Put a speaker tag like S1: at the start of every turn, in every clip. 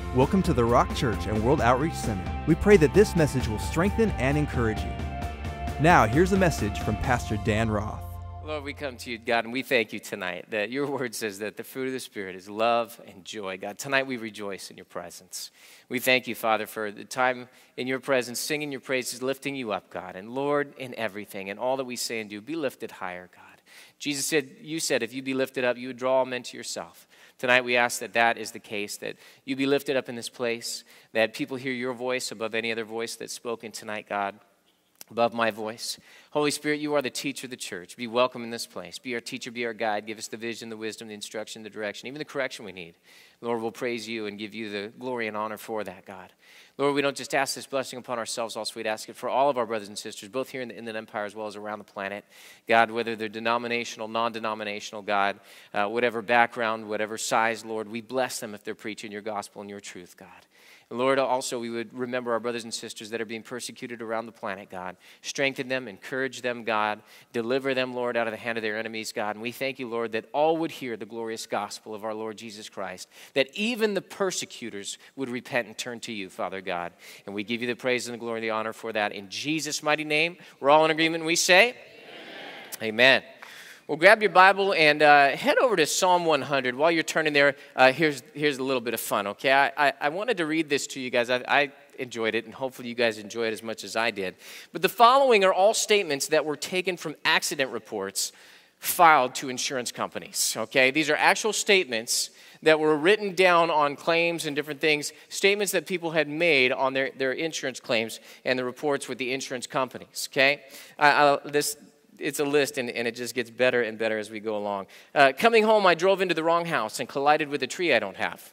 S1: Welcome to the Rock Church and World Outreach Center. We pray that this message will strengthen and encourage you. Now, here's a message from Pastor Dan Roth.
S2: Lord, we come to you, God, and we thank you tonight that your word says that the fruit of the Spirit is love and joy. God, tonight we rejoice in your presence. We thank you, Father, for the time in your presence, singing your praises, lifting you up, God. And Lord, in everything and all that we say and do, be lifted higher, God. Jesus said, you said, if you be lifted up, you would draw all men to yourself. Tonight we ask that that is the case, that you be lifted up in this place, that people hear your voice above any other voice that's spoken tonight, God, above my voice. Holy Spirit, you are the teacher of the church. Be welcome in this place. Be our teacher, be our guide. Give us the vision, the wisdom, the instruction, the direction, even the correction we need. Lord, we'll praise you and give you the glory and honor for that, God. Lord, we don't just ask this blessing upon ourselves, also we'd ask it for all of our brothers and sisters, both here in the Inland Empire as well as around the planet. God, whether they're denominational, non-denominational, God, whatever background, whatever size, Lord, we bless them if they're preaching your gospel and your truth, God. And Lord, also we would remember our brothers and sisters that are being persecuted around the planet, God. Strengthen them, encourage them, God. Deliver them, Lord, out of the hand of their enemies, God. And we thank you, Lord, that all would hear the glorious gospel of our Lord Jesus Christ, that even the persecutors would repent and turn to you, Father God. And we give you the praise and the glory and the honor for that. In Jesus' mighty name, we're all in agreement, and we say, Amen. Amen. Well, grab your Bible and head over to Psalm 100. While you're turning there, here's a little bit of fun, okay? I wanted to read this to you guys. I enjoyed it, and hopefully you guys enjoy it as much as I did. But the following are all statements that were taken from accident reports filed to insurance companies, okay? These are actual statements that were written down on claims and different things, statements that people had made on their insurance claims and the reports with the insurance companies, okay? It's a list, and it just gets better and better as we go along. Coming home, I drove into the wrong house and collided with a tree I don't have.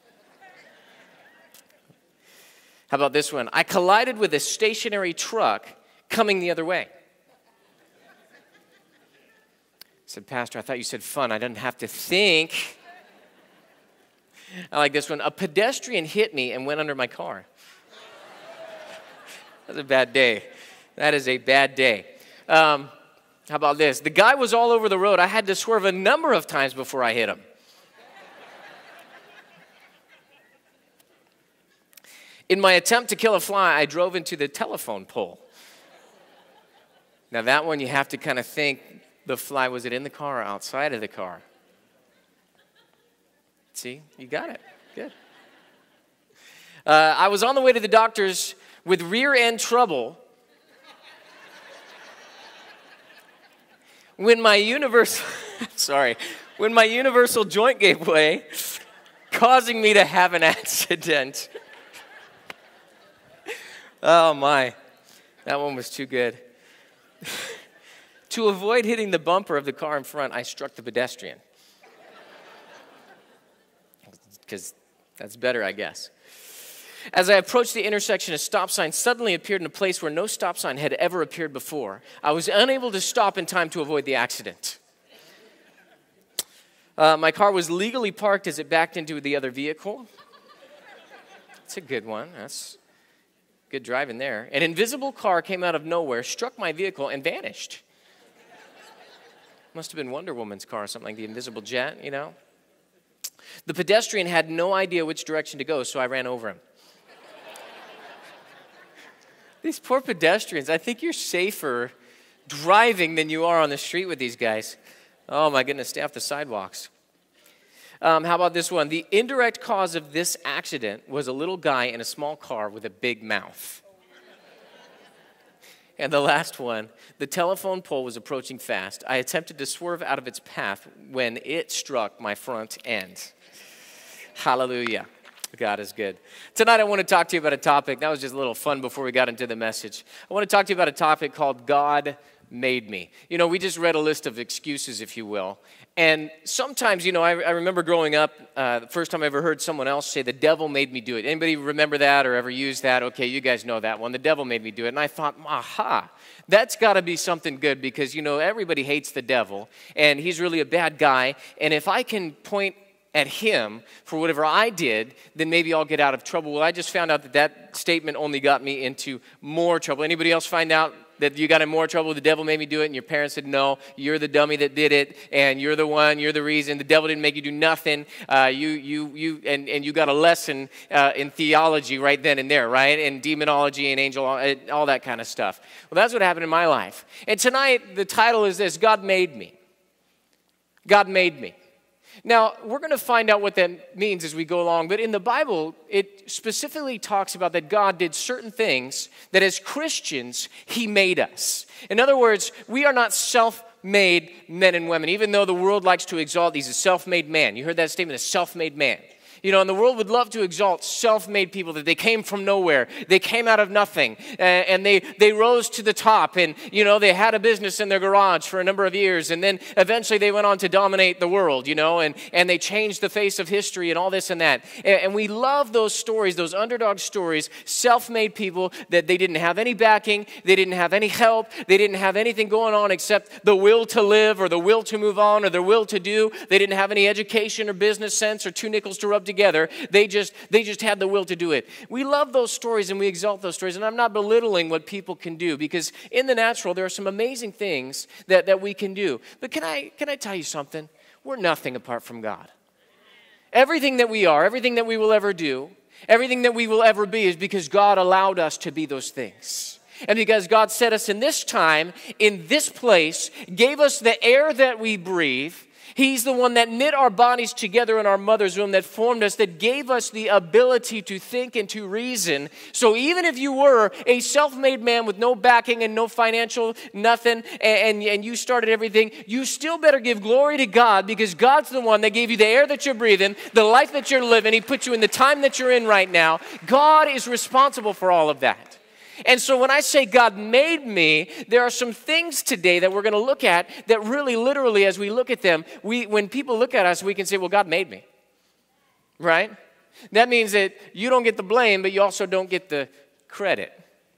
S2: How about this one? I collided with a stationary truck coming the other way. I said, Pastor, I thought you said fun. I didn't have to think. I like this one. A pedestrian hit me and went under my car. That's a bad day. That is a bad day. How about this? The guy was all over the road. I had to swerve a number of times before I hit him. In my attempt to kill a fly, I drove into the telephone pole. Now that one you have to kind of think, the fly, was it in the car or outside of the car? See, you got it. Good. I was on the way to the doctor's with rear end trouble when my universal joint gave way, causing me to have an accident. Oh my, that one was too good. To avoid hitting the bumper of the car in front, I struck the pedestrian. Because that's better, I guess. As I approached the intersection, a stop sign suddenly appeared in a place where no stop sign had ever appeared before. I was unable to stop in time to avoid the accident. My car was legally parked as it backed into the other vehicle. That's a good one. That's good driving there. An invisible car came out of nowhere, struck my vehicle, and vanished. Must have been Wonder Woman's car or something, like the invisible jet, you know. The pedestrian had no idea which direction to go, so I ran over him. These poor pedestrians, I think you're safer driving than you are on the street with these guys. Oh my goodness, stay off the sidewalks. How about this one? The indirect cause of this accident was a little guy in a small car with a big mouth. And the last one, the telephone pole was approaching fast. I attempted to swerve out of its path when it struck my front end. Hallelujah. God is good. Tonight I want to talk to you about a topic. That was just a little fun before we got into the message. I want to talk to you about a topic called God Made Me. You know, we just read a list of excuses, if you will. And sometimes, you know, I remember growing up, the first time I ever heard someone else say, the devil made me do it. Anybody remember that or ever use that? Okay, you guys know that one. The devil made me do it. And I thought, aha, that's got to be something good because, you know, everybody hates the devil. And he's really a bad guy. And if I can point at him for whatever I did, then maybe I'll get out of trouble. Well, I just found out that statement only got me into more trouble. Anybody else find out That you got in more trouble, the devil made me do it, and your parents said, no, you're the dummy that did it, and you're the one, you're the reason. The devil didn't make you do nothing. And you got a lesson in theology right then and there, right? And demonology and angel, all that kind of stuff. Well, that's what happened in my life. And tonight, the title is this: God made me. God made me. Now, we're going to find out what that means as we go along, but in the Bible, it specifically talks about that God did certain things that as Christians, He made us. In other words, we are not self-made men and women, even though the world likes to exalt He's a self-made man. You heard that statement, a self-made man. You know, and the world would love to exalt self-made people, that they came from nowhere. They came out of nothing, and they rose to the top. And, you know, they had a business in their garage for a number of years. And then eventually they went on to dominate the world, you know, and they changed the face of history and all this and that. And we love those stories, those underdog stories, self-made people that they didn't have any backing. They didn't have any help. They didn't have anything going on except the will to live or the will to move on or the will to do. They didn't have any education or business sense or 2 nickels to rub together. They just had the will to do it. We love those stories and we exalt those stories. And I'm not belittling what people can do, because in the natural there are some amazing things that we can do. But can I tell you something? We're nothing apart from God. Everything that we are, everything that we will ever do, everything that we will ever be is because God allowed us to be those things. And because God set us in this time, in this place, gave us the air that we breathe. He's the one that knit our bodies together in our mother's womb, that formed us, that gave us the ability to think and to reason. So even if you were a self-made man with no backing and no financial nothing, and you started everything, you still better give glory to God, because God's the one that gave you the air that you're breathing, the life that you're living. He put you in the time that you're in right now. God is responsible for all of that. And so when I say God made me, there are some things today that we're going to look at that really literally, as we look at them, when people look at us, we can say, well, God made me, right? That means that you don't get the blame, but you also don't get the credit,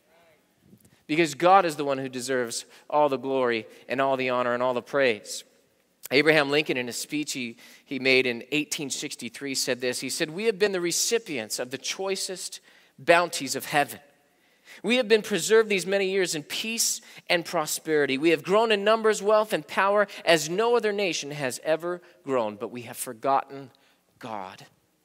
S2: because God is the one who deserves all the glory and all the honor and all the praise. Abraham Lincoln, in a speech he made in 1863, said this. He said, "We have been the recipients of the choicest bounties of heaven. We have been preserved these many years in peace and prosperity. We have grown in numbers, wealth, and power as no other nation has ever grown, but we have forgotten God.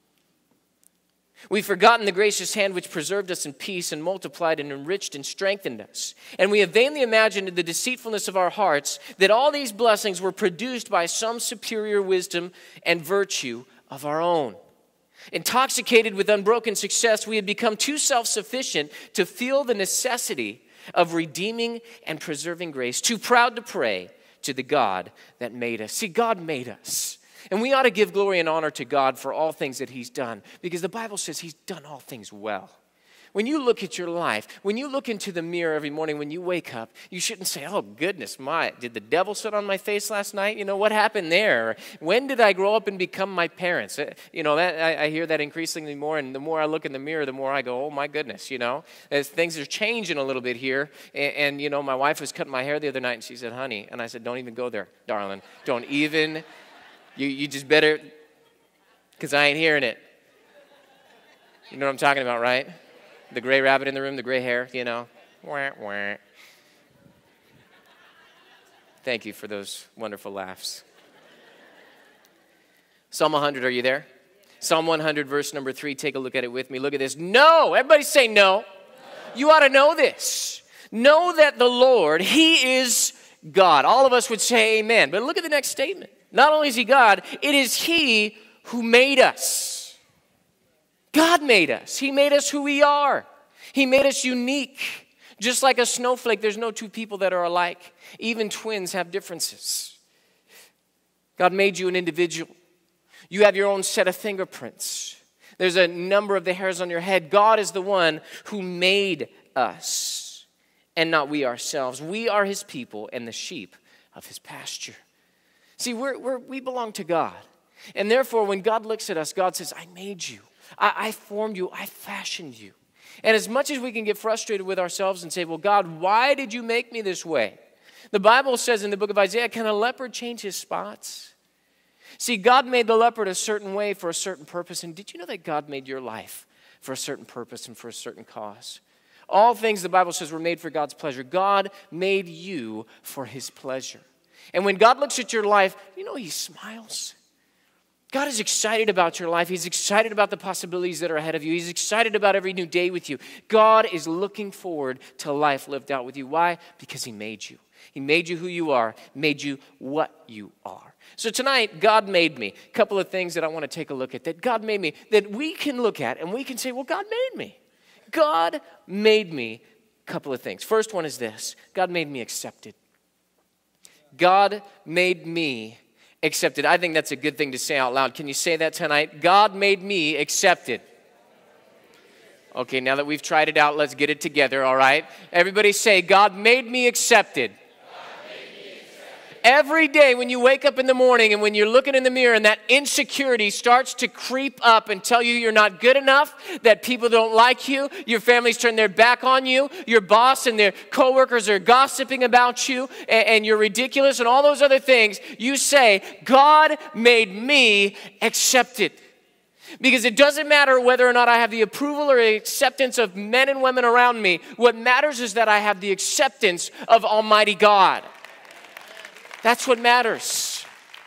S2: We've forgotten the gracious hand which preserved us in peace and multiplied and enriched and strengthened us. And we have vainly imagined in the deceitfulness of our hearts that all these blessings were produced by some superior wisdom and virtue of our own. Intoxicated with unbroken success, we had become too self-sufficient to feel the necessity of redeeming and preserving grace, too proud to pray to the God that made us." See, God made us. And we ought to give glory and honor to God for all things that He's done, because the Bible says He's done all things well. When you look at your life, when you look into the mirror every morning when you wake up, you shouldn't say, "Oh, goodness, did the devil sit on my face last night? You know, what happened there? Or, when did I grow up and become my parents?" You know, I hear that increasingly more, and the more I look in the mirror, the more I go, "Oh, my goodness," you know. As things are changing a little bit here, and, you know, my wife was cutting my hair the other night, and she said, "Honey," and I said, "Don't even go there, darling. Don't even, you just better, because I ain't hearing it." You know what I'm talking about, right? The gray rabbit in the room, the gray hair, you know. Wah, wah. Thank you for those wonderful laughs. Psalm 100, are you there? Psalm 100, verse number 3, take a look at it with me. Look at this. No, everybody say no. You ought to know this. Know that the Lord, He is God. All of us would say amen. But look at the next statement. Not only is He God, it is He who made us. God made us. He made us who we are. He made us unique. Just like a snowflake, there's no two people that are alike. Even twins have differences. God made you an individual. You have your own set of fingerprints. There's a number of the hairs on your head. God is the one who made us, and not we ourselves. We are His people and the sheep of His pasture. See, we belong to God. And therefore, when God looks at us, God says, "I made you. I formed you. I fashioned you." And as much as we can get frustrated with ourselves and say, "Well, God, why did you make me this way?" The Bible says in the book of Isaiah, "Can a leopard change his spots?" See, God made the leopard a certain way for a certain purpose. And did you know that God made your life for a certain purpose and for a certain cause? All things, the Bible says, were made for God's pleasure. God made you for his pleasure. And when God looks at your life, you know he smiles. God is excited about your life. He's excited about the possibilities that are ahead of you. He's excited about every new day with you. God is looking forward to life lived out with you. Why? Because he made you. He made you who you are, made you what you are. So tonight, God made me. A couple of things that I want to take a look at, that God made me, that we can look at and we can say, well, God made me. God made me. A couple of things. First one is this. God made me accepted. God made me accepted. I think that's a good thing to say out loud. Can you say that tonight? God made me accepted. Okay, now that we've tried it out, let's get it together, all right? Everybody say, God made me accepted. Every day when you wake up in the morning and when you're looking in the mirror and that insecurity starts to creep up and tell you you're not good enough, that people don't like you, your family's turned their back on you, your boss and their coworkers are gossiping about you, and you're ridiculous and all those other things, you say, God made me accepted. Because it doesn't matter whether or not I have the approval or acceptance of men and women around me. What matters is that I have the acceptance of Almighty God. That's what matters.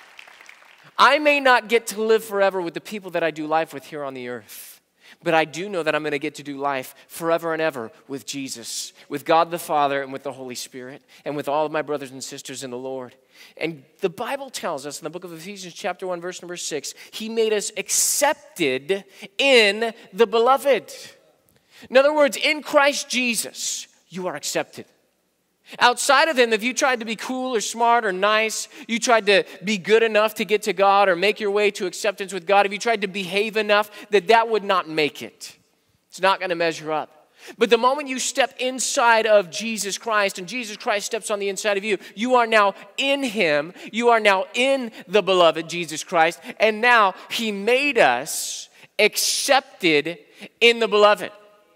S2: I may not get to live forever with the people that I do life with here on the earth, but I do know that I'm going to get to do life forever and ever with Jesus, with God the Father and with the Holy Spirit, and with all of my brothers and sisters in the Lord. And the Bible tells us in the book of Ephesians chapter 1, verse number 6, he made us accepted in the beloved. In other words, in Christ Jesus, you are accepted. Outside of him, if you tried to be cool or smart or nice, you tried to be good enough to get to God or make your way to acceptance with God, if you tried to behave enough, that would not make it. It's not going to measure up. But the moment you step inside of Jesus Christ and Jesus Christ steps on the inside of you, you are now in him. You are now in the beloved Jesus Christ. And now he made us accepted in the beloved.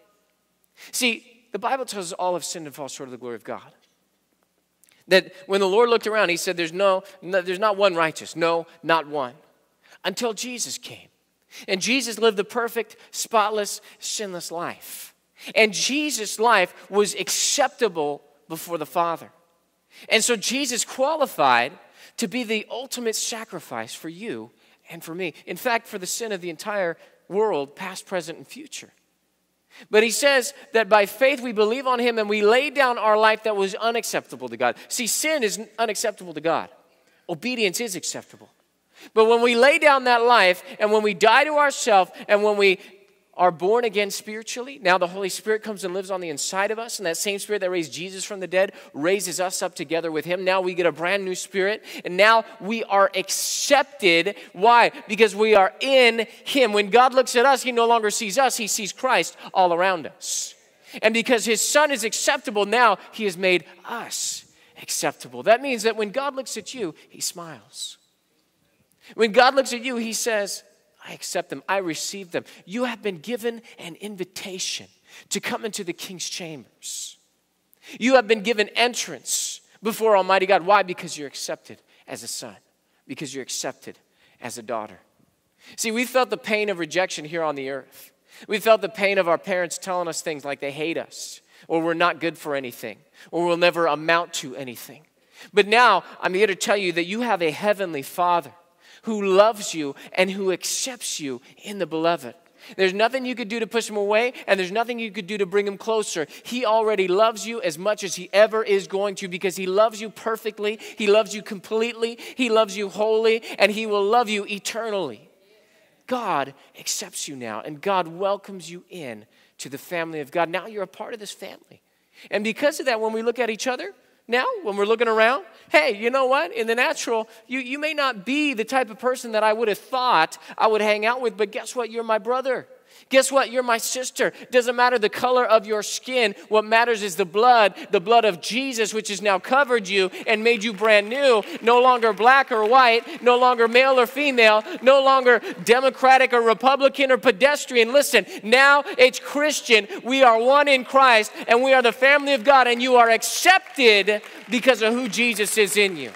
S2: See, the Bible tells us all have sinned and fall short of the glory of God. That when the Lord looked around, he said, there's not one righteous. No, not one. Until Jesus came. And Jesus lived the perfect, spotless, sinless life. And Jesus' life was acceptable before the Father. And so Jesus qualified to be the ultimate sacrifice for you and for me. In fact, for the sin of the entire world, past, present, and future. But he says that by faith we believe on him and we lay down our life that was unacceptable to God. See, sin is unacceptable to God. Obedience is acceptable. But when we lay down that life and when we die to ourselves and when we are born again spiritually, now the Holy Spirit comes and lives on the inside of us, and that same Spirit that raised Jesus from the dead raises us up together with him. Now we get a brand new spirit, and now we are accepted. Why? Because we are in him. When God looks at us, he no longer sees us, he sees Christ all around us. And because his Son is acceptable, now he has made us acceptable. That means that when God looks at you, he smiles. When God looks at you, he says, I accept them. I receive them. You have been given an invitation to come into the king's chambers. You have been given entrance before Almighty God. Why? Because you're accepted as a son. Because you're accepted as a daughter. See, we felt the pain of rejection here on the earth. We felt the pain of our parents telling us things like they hate us, or we're not good for anything, or we'll never amount to anything. But now, I'm here to tell you that you have a heavenly Father who loves you and who accepts you in the beloved. There's nothing you could do to push him away, and there's nothing you could do to bring him closer. He already loves you as much as he ever is going to, because he loves you perfectly, he loves you completely, he loves you wholly, and he will love you eternally. God accepts you now, and God welcomes you in to the family of God. Now you're a part of this family. And because of that, when we look at each other, now, when we're looking around, hey, you know what? In the natural, you may not be the type of person that I would have thought I would hang out with, but guess what? You're my brother. Guess what? You're my sister. Doesn't matter the color of your skin. What matters is the blood of Jesus, which has now covered you and made you brand new. No longer black or white, no longer male or female, no longer Democratic or Republican or pedestrian. Listen, now it's Christian. We are one in Christ, and we are the family of God, and you are accepted because of who Jesus is in you.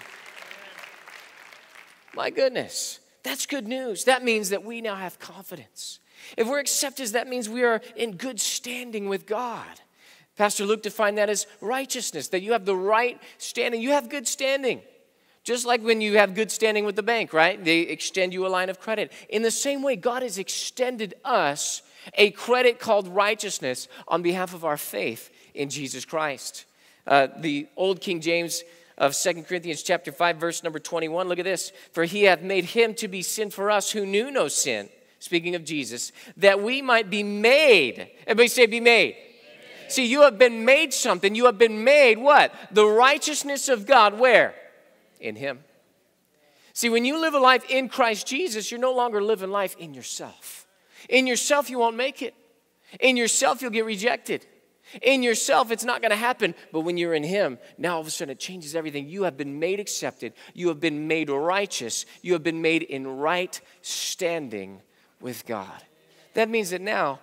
S2: My goodness, that's good news. That means that we now have confidence. If we're accepted, that means we are in good standing with God. Pastor Luke defined that as righteousness, that you have the right standing. You have good standing. Just like when you have good standing with the bank, right? They extend you a line of credit. In the same way, God has extended us a credit called righteousness on behalf of our faith in Jesus Christ. The old King James of 2 Corinthians chapter 5, verse number 21, look at this. For he hath made him to be sin for us who knew no sin, speaking of Jesus, that we might be made. Everybody say be made. See, you have been made something. You have been made what? The righteousness of God. Where? In him. See, when you live a life in Christ Jesus, you're no longer living life in yourself. In yourself, you won't make it. In yourself, you'll get rejected. In yourself, it's not going to happen. But when you're in him, now all of a sudden it changes everything. You have been made accepted. You have been made righteous. You have been made in right standing with God. That means that now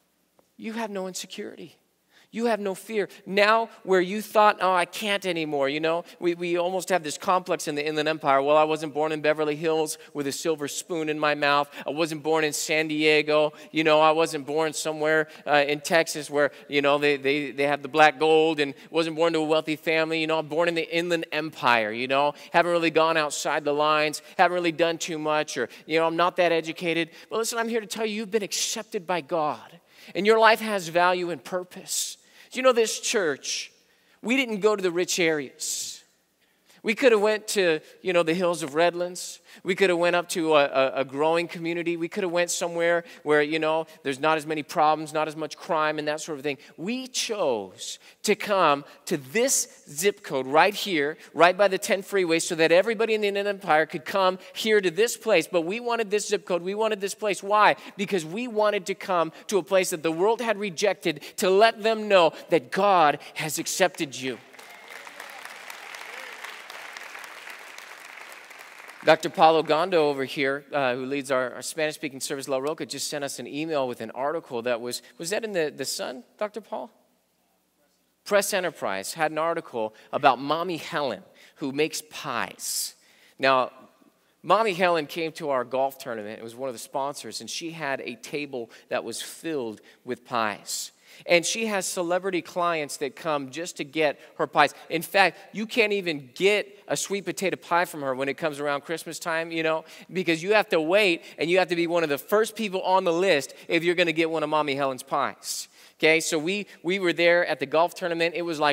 S2: you have no insecurity. You have no fear. Now, where you thought, oh, I can't anymore, you know, we almost have this complex in the Inland Empire. Well, I wasn't born in Beverly Hills with a silver spoon in my mouth. I wasn't born in San Diego. You know, I wasn't born somewhere in Texas where, you know, they have the black gold, and wasn't born to a wealthy family. You know, I'm born in the Inland Empire, you know. Haven't really gone outside the lines. Haven't really done too much, or, you know, I'm not that educated. But listen, I'm here to tell you, you've been accepted by God, and your life has value and purpose. You know, this church, we didn't go to the rich areas. We could have went to, you know, the hills of Redlands. We could have went up to a growing community. We could have went somewhere where, you know, there's not as many problems, not as much crime and that sort of thing. We chose to come to this zip code right here, right by the 10 freeway, so that everybody in the Inland Empire could come here to this place. But we wanted this zip code. We wanted this place. Why? Because we wanted to come to a place that the world had rejected, to let them know that God has accepted you. Dr. Paulo Gondo over here, who leads our Spanish-speaking service, La Roca, just sent us an email with an article that was that in the Sun, Dr. Paul? Press Enterprise had an article about Mommy Helen, who makes pies. Now, Mommy Helen came to our golf tournament. It was one of the sponsors, and she had a table that was filled with pies. And she has celebrity clients that come just to get her pies. In fact, you can't even get a sweet potato pie from her when it comes around Christmas time, you know, because you have to wait, and you have to be one of the first people on the list if you're going to get one of Mommy Helen's pies. Okay, so we were there at the golf tournament. It was like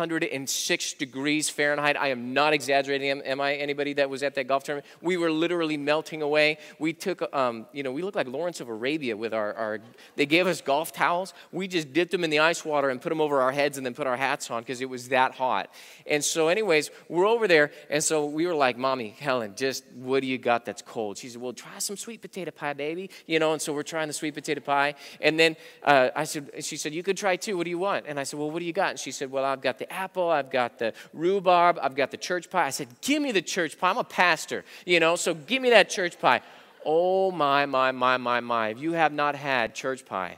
S2: 106 degrees Fahrenheit. I am not exaggerating. Am I? Anybody that was at that golf tournament? We were literally melting away. We took, we looked like Lawrence of Arabia with our they gave us golf towels. We just dipped them in the ice water and put them over our heads and then put our hats on because it was that hot. And so anyways, we're over there. And so we were like, Mommy Helen, just what do you got that's cold? She said, well, try some sweet potato pie, baby. You know, and so we're trying the sweet potato pie. And then she said, you could try too. What do you want? And I said, well, what do you got? And she said, well, I've got the apple. I've got the rhubarb. I've got the church pie. I said, give me the church pie. I'm a pastor, you know, so give me that church pie. Oh, my. If you have not had church pie,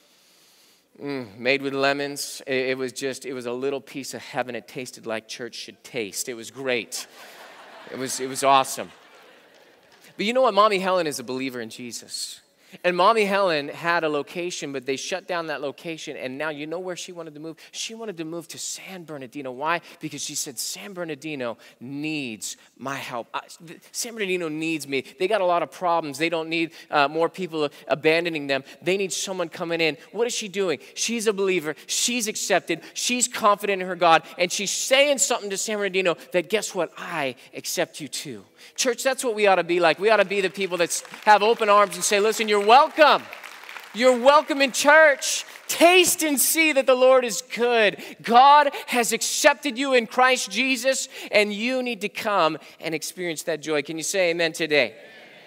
S2: made with lemons, it was a little piece of heaven. It tasted like church should taste. It was great. It was awesome. But you know what? Mommy Helen is a believer in Jesus. And Mommy Helen had a location, but they shut down that location, and now you know where she wanted to move? She wanted to move to San Bernardino. Why? Because she said, San Bernardino needs my help. San Bernardino needs me. They got a lot of problems. They don't need more people abandoning them. They need someone coming in. What is she doing? She's a believer. She's accepted. She's confident in her God, and she's saying something to San Bernardino that, guess what? I accept you too. Church, that's what we ought to be like. We ought to be the people that have open arms and say, listen, you're welcome. You're welcome in church. Taste and see that the Lord is good. God has accepted you in Christ Jesus, and you need to come and experience that joy. Can you say amen today? Amen.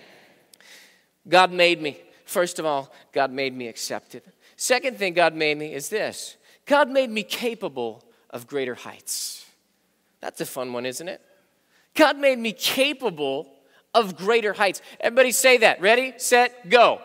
S2: God made me. First of all, God made me accepted. Second thing God made me is this. God made me capable of greater heights. That's a fun one, isn't it? God made me capable of greater heights. Everybody say that. Ready, set, go.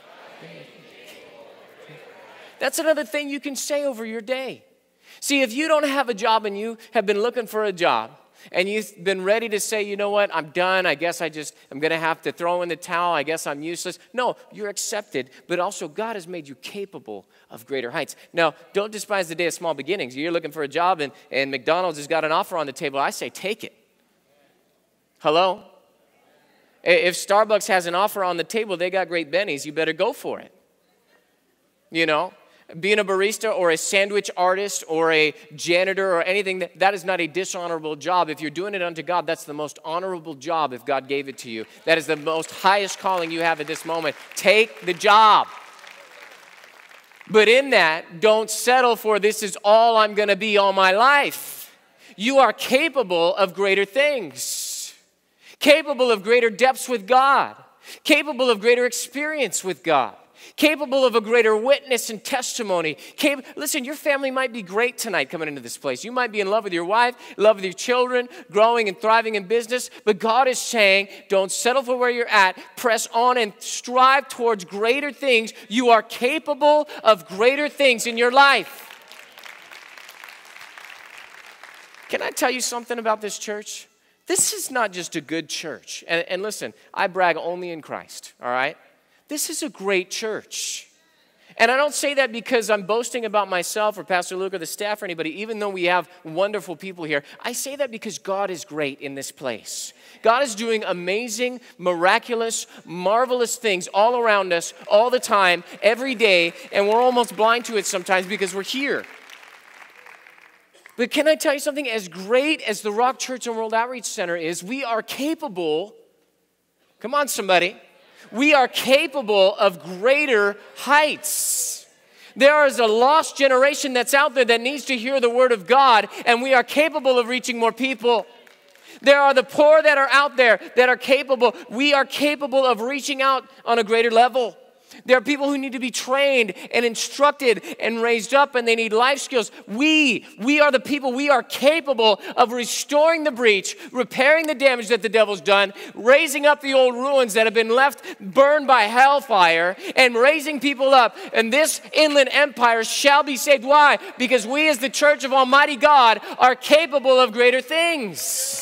S2: That's another thing you can say over your day. See, if you don't have a job and you have been looking for a job, and you've been ready to say, you know what, I'm done. I'm going to have to throw in the towel. I guess I'm useless. No, you're accepted, but also God has made you capable of greater heights. Now, don't despise the day of small beginnings. You're looking for a job and McDonald's has got an offer on the table. I say, take it. Hello? If Starbucks has an offer on the table, they got great bennies, you better go for it. You know? Being a barista or a sandwich artist or a janitor or anything, that is not a dishonorable job. If you're doing it unto God, that's the most honorable job if God gave it to you. That is the most highest calling you have at this moment. Take the job. But in that, don't settle for this is all I'm going to be all my life. You are capable of greater things. Capable of greater depths with God. Capable of greater experience with God. Capable of a greater witness and testimony. Listen, your family might be great tonight coming into this place. You might be in love with your wife, in love with your children, growing and thriving in business. But God is saying, don't settle for where you're at. Press on and strive towards greater things. You are capable of greater things in your life. Can I tell you something about this church? This is not just a good church. And listen, I brag only in Christ, all right? This is a great church. And I don't say that because I'm boasting about myself or Pastor Luke or the staff or anybody, even though we have wonderful people here. I say that because God is great in this place. God is doing amazing, miraculous, marvelous things all around us, all the time, every day, and we're almost blind to it sometimes because we're here. But can I tell you something? As great as the Rock Church and World Outreach Center is, we are capable, come on somebody, we are capable of greater heights. There is a lost generation that's out there that needs to hear the word of God, and we are capable of reaching more people. There are the poor that are out there that are capable. We are capable of reaching out on a greater level. There are people who need to be trained and instructed and raised up, and they need life skills. We are the people. We are capable of restoring the breach, repairing the damage that the devil's done, raising up the old ruins that have been left burned by hellfire, and raising people up. And this inland empire shall be saved. Why? Because we as the church of Almighty God are capable of greater things.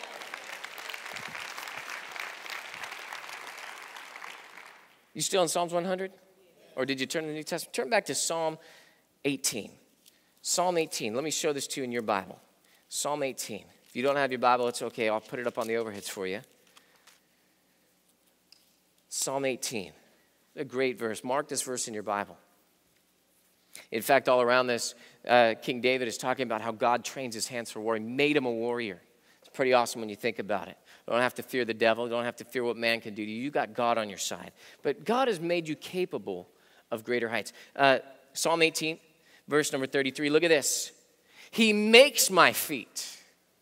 S2: You still in Psalms 100? Or did you turn to the New Testament? Turn back to Psalm 18. Psalm 18. Let me show this to you in your Bible. Psalm 18. If you don't have your Bible, it's okay. I'll put it up on the overheads for you. Psalm 18. A great verse. Mark this verse in your Bible. In fact, all around this, King David is talking about how God trains his hands for war. He made him a warrior. It's pretty awesome when you think about it. You don't have to fear the devil. You don't have to fear what man can do to you. You got God on your side. But God has made you capable of greater heights. Psalm 18, verse number 33. Look at this. He makes my feet.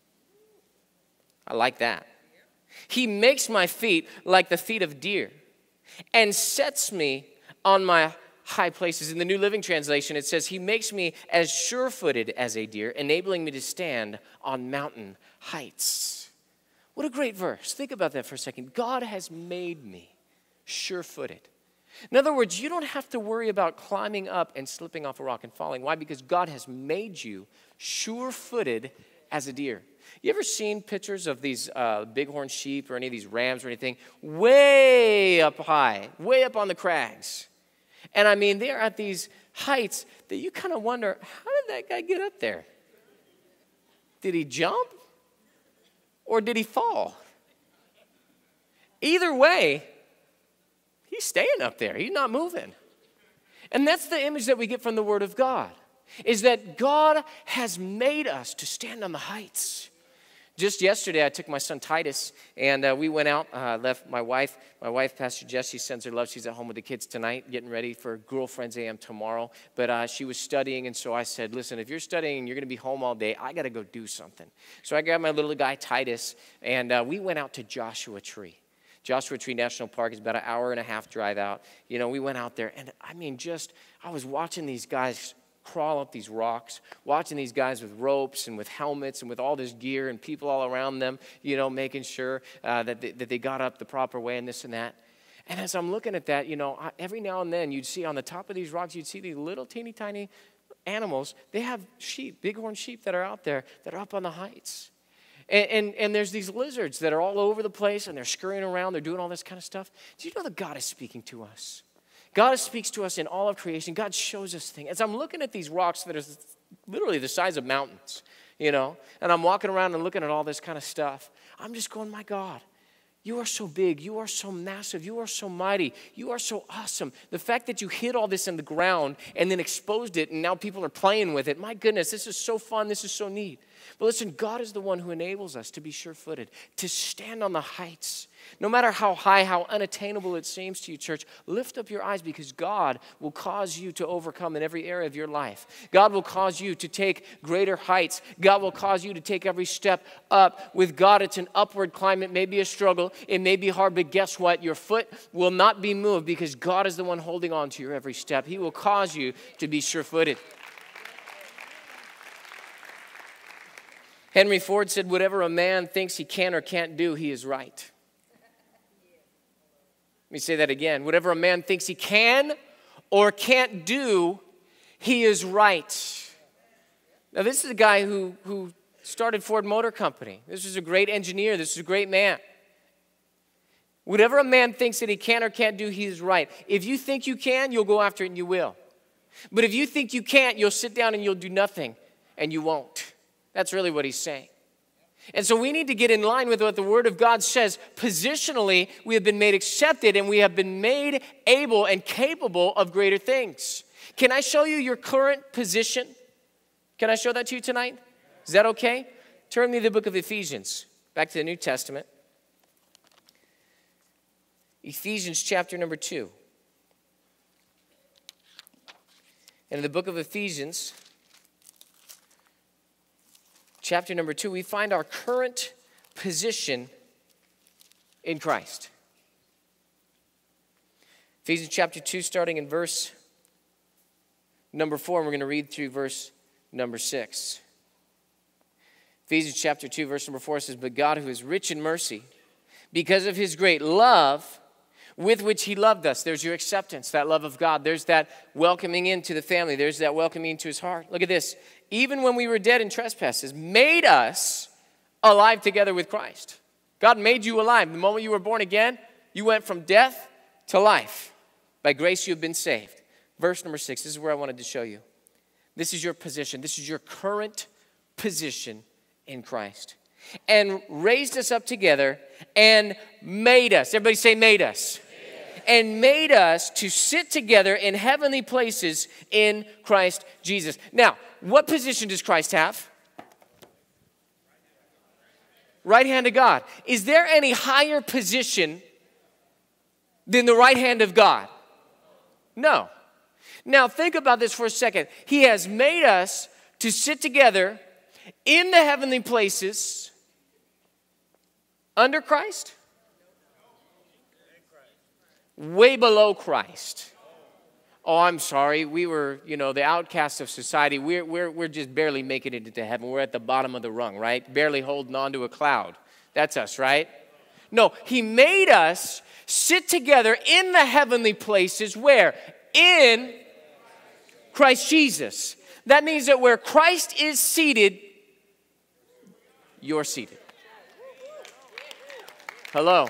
S2: I like that. He makes my feet like the feet of deer and sets me on my high places. In the New Living Translation, it says, he makes me as sure-footed as a deer, enabling me to stand on mountain heights. What a great verse. Think about that for a second. God has made me sure-footed. In other words, you don't have to worry about climbing up and slipping off a rock and falling. Why? Because God has made you sure-footed as a deer. You ever seen pictures of these bighorn sheep or any of these rams or anything way up high, way up on the crags? And I mean, they're at these heights that you kind of wonder, how did that guy get up there? Did he jump? Or did he fall? Either way, he's staying up there. He's not moving. And that's the image that we get from the Word of God, is that God has made us to stand on the heights. Just yesterday, I took my son Titus, and we went out, left my wife. My wife, Pastor Jess, she sends her love. She's at home with the kids tonight, getting ready for Girlfriend's AM tomorrow. But she was studying, and so I said, listen, if you're studying and you're going to be home all day, I got to go do something. So I grabbed my little guy, Titus, and we went out to Joshua Tree. Joshua Tree National Park is about an hour and a half drive out. You know, we went out there, and I mean, I was watching these guys crawl up these rocks, watching these guys with ropes and with helmets and with all this gear and people all around them, you know, making sure that they got up the proper way and this and that. And as I'm looking at that, you know, every now and then you'd see on the top of these rocks, you'd see these little teeny tiny animals. They have sheep, bighorn sheep that are out there that are up on the heights. And there's these lizards that are all over the place, and they're scurrying around. They're doing all this kind of stuff. Do you know that God is speaking to us? God speaks to us in all of creation. God shows us things. As I'm looking at these rocks that are literally the size of mountains, and I'm walking around and looking at all this kind of stuff, I'm just going, my God, you are so big. You are so massive. You are so mighty. You are so awesome. The fact that you hid all this in the ground and then exposed it and now people are playing with it, my goodness, this is so fun. This is so neat. But listen, God is the one who enables us to be sure-footed, to stand on the heights. No matter how high, how unattainable it seems to you, church, lift up your eyes because God will cause you to overcome in every area of your life. God will cause you to take greater heights. God will cause you to take every step up. With God, it's an upward climb. It may be a struggle. It may be hard, but guess what? Your foot will not be moved because God is the one holding on to your every step. He will cause you to be sure-footed. Henry Ford said, whatever a man thinks he can or can't do, he is right. Let me say that again. Whatever a man thinks he can or can't do, he is right. Now, this is a guy who started Ford Motor Company. This is a great engineer. This is a great man. Whatever a man thinks that he can or can't do, he is right. If you think you can, you'll go after it and you will. But if you think you can't, you'll sit down and you'll do nothing and you won't. That's really what he's saying. And so we need to get in line with what the Word of God says. Positionally, we have been made accepted and we have been made able and capable of greater things. Can I show you your current position? Can I show that to you tonight? Is that okay? Turn me to the book of Ephesians, back to the New Testament. Ephesians chapter number 2. And in the book of Ephesians, chapter number 2, we find our current position in Christ. Ephesians chapter 2, starting in verse number 4, and we're going to read through verse number 6. Ephesians chapter 2, verse number 4 says, but God, who is rich in mercy, because of his great love with which he loved us. There's your acceptance, that love of God. There's that welcoming into the family. There's that welcoming into his heart. Look at this. Even when we were dead in trespasses, made us alive together with Christ. God made you alive. The moment you were born again, you went from death to life. By grace you have been saved. Verse number 6, this is where I wanted to show you. This is your position. This is your current position in Christ. And raised us up together and made us. Everybody say made us. And made us to sit together in heavenly places in Christ Jesus. Now, what position does Christ have? Right hand of God. Is there any higher position than the right hand of God? No. Now, think about this for a second. He has made us to sit together in the heavenly places under Christ? Way below Christ. Oh, I'm sorry. We were, the outcasts of society. We're just barely making it into heaven. We're at the bottom of the rung, right? Barely holding on to a cloud. That's us, right? No, he made us sit together in the heavenly places. Where? In Christ Jesus. That means that where Christ is seated, you're seated. Hello.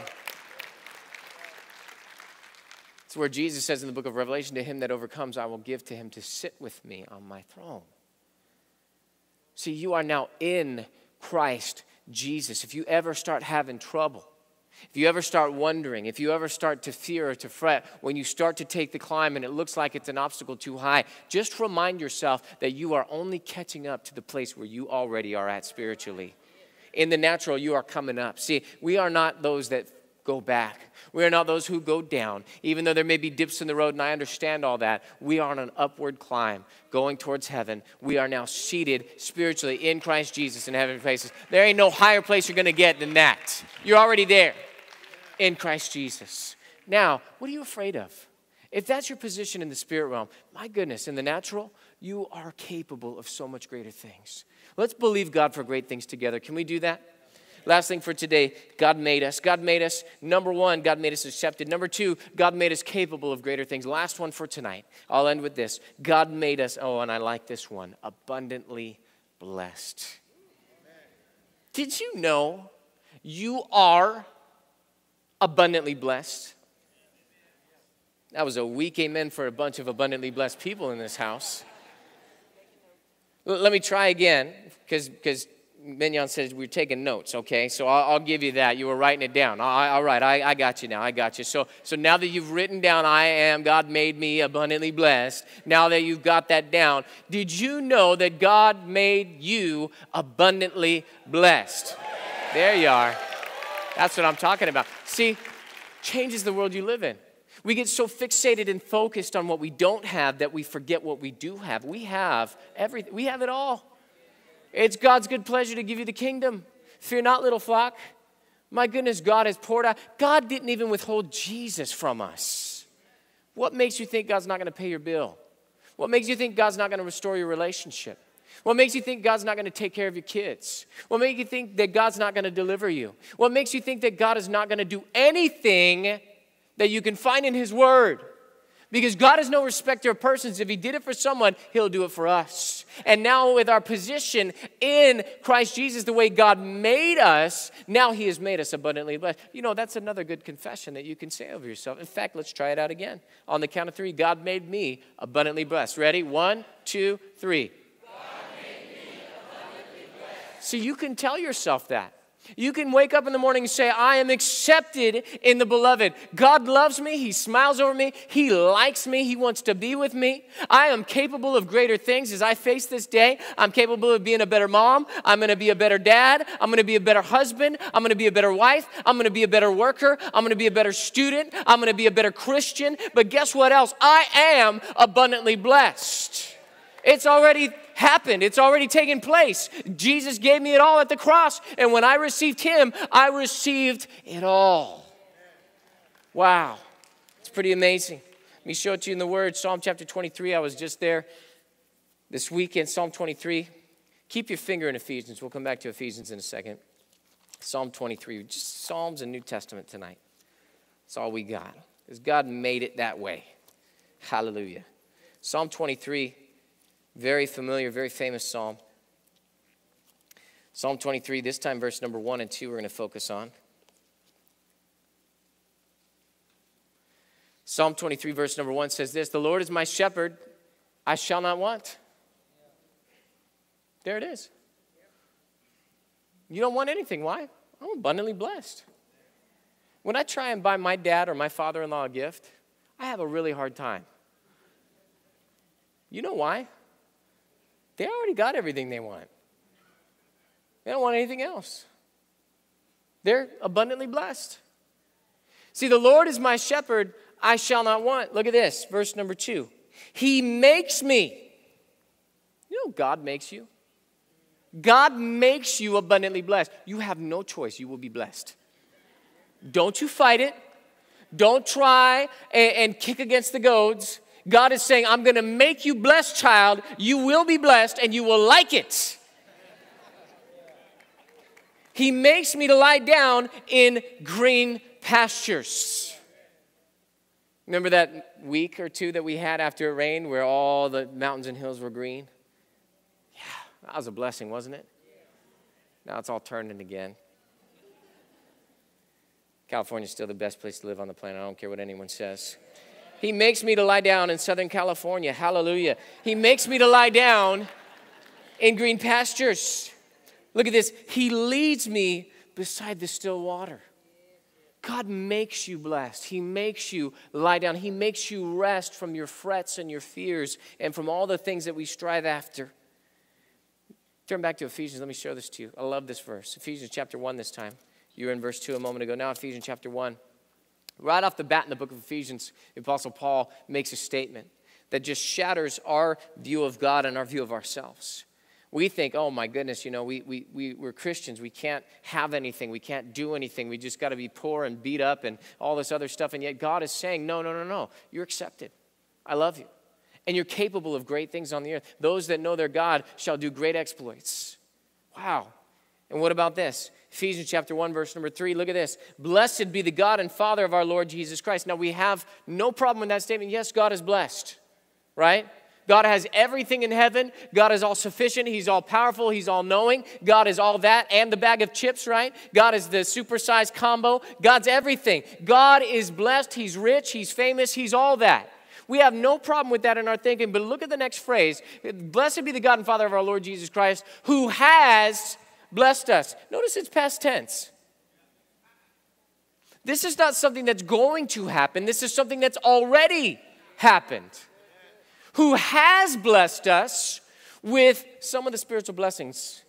S2: It's where Jesus says in the book of Revelation, to him that overcomes, I will give to him to sit with me on my throne. See, you are now in Christ Jesus. If you ever start having trouble, if you ever start wondering, if you ever start to fear or to fret, when you start to take the climb and it looks like it's an obstacle too high, just remind yourself that you are only catching up to the place where you already are at spiritually. In the natural, you are coming up. See, we are not those that go back. We are not those who go down. Even though there may be dips in the road, and I understand all that, we are on an upward climb going towards heaven. We are now seated spiritually in Christ Jesus in heavenly places. There ain't no higher place you're going to get than that. You're already there in Christ Jesus. Now, what are you afraid of? If that's your position in the spirit realm, my goodness, in the natural, you are capable of so much greater things. Let's believe God for great things together. Can we do that? Last thing for today, God made us. God made us, number one, God made us accepted. Number two, God made us capable of greater things. Last one for tonight. I'll end with this. God made us, and I like this one, abundantly blessed. Did you know you are abundantly blessed? That was a weak amen for a bunch of abundantly blessed people in this house. Let me try again, because Mignon says we're taking notes, okay? So I'll give you that. You were writing it down. All right, I got you now. I got you. So now that you've written down, God made me abundantly blessed. Now that you've got that down, did you know that God made you abundantly blessed? There you are. That's what I'm talking about. See, changes the world you live in. We get so fixated and focused on what we don't have that we forget what we do have. We have everything. We have it all. It's God's good pleasure to give you the kingdom. Fear not, little flock. My goodness, God has poured out. God didn't even withhold Jesus from us. What makes you think God's not going to pay your bill? What makes you think God's not going to restore your relationship? What makes you think God's not going to take care of your kids? What makes you think that God's not going to deliver you? What makes you think that God is not going to do anything that you can find in His Word? Because God is no respecter of persons. If He did it for someone, He'll do it for us. And now with our position in Christ Jesus, the way God made us, now He has made us abundantly blessed. You know, that's another good confession that you can say over yourself. In fact, let's try it out again. On the count of 3, God made me abundantly blessed. Ready? 1, 2, 3.
S3: God made me abundantly blessed.
S2: So you can tell yourself that. You can wake up in the morning and say, I am accepted in the beloved. God loves me. He smiles over me. He likes me. He wants to be with me. I am capable of greater things as I face this day. I'm capable of being a better mom. I'm going to be a better dad. I'm going to be a better husband. I'm going to be a better wife. I'm going to be a better worker. I'm going to be a better student. I'm going to be a better Christian. But guess what else? I am abundantly blessed. It's already happened. It's already taken place. Jesus gave me it all at the cross. And when I received Him, I received it all. Wow. It's pretty amazing. Let me show it to you in the Word. Psalm chapter 23. I was just there this weekend. Psalm 23. Keep your finger in Ephesians. We'll come back to Ephesians in a second. Psalm 23. Just Psalms and New Testament tonight. That's all we got. Because God made it that way. Hallelujah. Psalm 23. Very familiar, very famous psalm. Psalm 23, this time verse number 1 and 2 we're going to focus on. Psalm 23, verse number 1 says this, the Lord is my shepherd, I shall not want. There it is. You don't want anything. Why? I'm abundantly blessed. When I try and buy my dad or my father-in-law a gift, I have a really hard time. You know why? They already got everything they want. They don't want anything else. They're abundantly blessed. See, the Lord is my shepherd, I shall not want. Look at this, verse number 2. He makes me. You know God makes you? God makes you abundantly blessed. You have no choice. You will be blessed. Don't you fight it. Don't try and kick against the goads. God is saying, I'm going to make you blessed, child. You will be blessed, and you will like it. He makes me to lie down in green pastures. Remember that week or two that we had after it rained where all the mountains and hills were green? Yeah, that was a blessing, wasn't it? Now it's all turning again. California's still the best place to live on the planet. I don't care what anyone says. He makes me to lie down in Southern California. Hallelujah. He makes me to lie down in green pastures. Look at this. He leads me beside the still water. God makes you blessed. He makes you lie down. He makes you rest from your frets and your fears and from all the things that we strive after. Turn back to Ephesians. Let me show this to you. I love this verse. Ephesians chapter 1 this time. You were in verse 2 a moment ago. Now Ephesians chapter 1. Right off the bat in the book of Ephesians, the Apostle Paul makes a statement that just shatters our view of God and our view of ourselves. We think, oh my goodness, you know, we're Christians. We can't have anything. We can't do anything. We just got to be poor and beat up and all this other stuff. And yet God is saying, no. You're accepted. I love you. And you're capable of great things on the earth. Those that know their God shall do great exploits. Wow. And what about this? Ephesians chapter 1, verse number 3. Look at this. Blessed be the God and Father of our Lord Jesus Christ. Now, we have no problem with that statement. Yes, God is blessed, right? God has everything in heaven. God is all sufficient. He's all powerful. He's all knowing. God is all that and the bag of chips, right? God is the supersized combo. God's everything. God is blessed. He's rich. He's famous. He's all that. We have no problem with that in our thinking, but look at the next phrase. Blessed be the God and Father of our Lord Jesus Christ, who has blessed us. Notice it's past tense. This is not something that's going to happen. This is something that's already happened. Who has blessed us with some of the spiritual blessings.